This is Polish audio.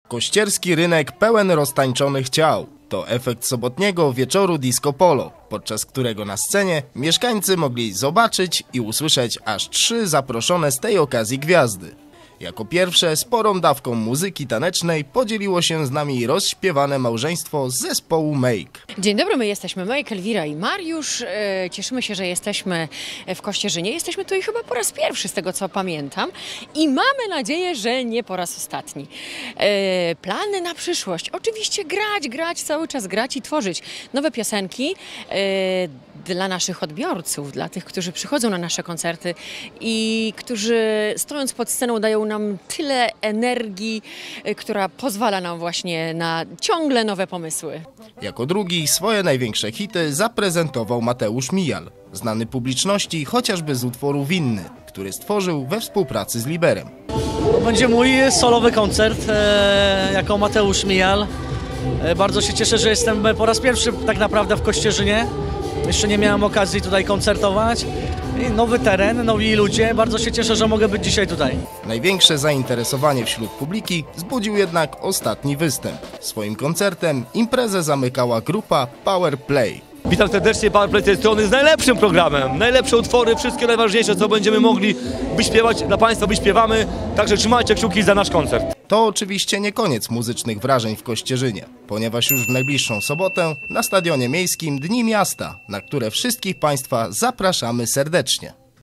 Kościerski rynek pełen roztańczonych ciał. To efekt sobotniego wieczoru disco polo, podczas którego na scenie mieszkańcy mogli zobaczyć i usłyszeć aż 3 zaproszone z tej okazji gwiazdy. Jako pierwsze sporą dawką muzyki tanecznej podzieliło się z nami rozśpiewane małżeństwo z zespołu Make. Dzień dobry, my jesteśmy Make, Elwira i Mariusz. Cieszymy się, że jesteśmy w Kościerzynie. Jesteśmy tutaj chyba po raz pierwszy, z tego co pamiętam. I mamy nadzieję, że nie po raz ostatni. Plany na przyszłość. Oczywiście grać, cały czas grać i tworzyć nowe piosenki dla naszych odbiorców, dla tych, którzy przychodzą na nasze koncerty i którzy stojąc pod sceną dają nam tyle energii, która pozwala nam właśnie na ciągle nowe pomysły. Jako drugi swoje największe hity zaprezentował Mateusz Mijal, znany publiczności chociażby z utworu Winny, który stworzył we współpracy z Liberem. To będzie mój solowy koncert jako Mateusz Mijal. Bardzo się cieszę, że jestem po raz pierwszy tak naprawdę w Kościerzynie. Jeszcze nie miałem okazji tutaj koncertować. I nowy teren, nowi ludzie. Bardzo się cieszę, że mogę być dzisiaj tutaj. Największe zainteresowanie wśród publiki wzbudził jednak ostatni występ. Swoim koncertem imprezę zamykała grupa Power Play. Witam serdecznie, Power Play z tej strony z najlepszym programem. Najlepsze utwory, wszystkie najważniejsze, co będziemy mogli wyśpiewać dla Państwa, wyśpiewamy. Także trzymajcie kciuki za nasz koncert. To oczywiście nie koniec muzycznych wrażeń w Kościerzynie, ponieważ już w najbliższą sobotę na Stadionie Miejskim Dni Miasta, na które wszystkich Państwa zapraszamy serdecznie.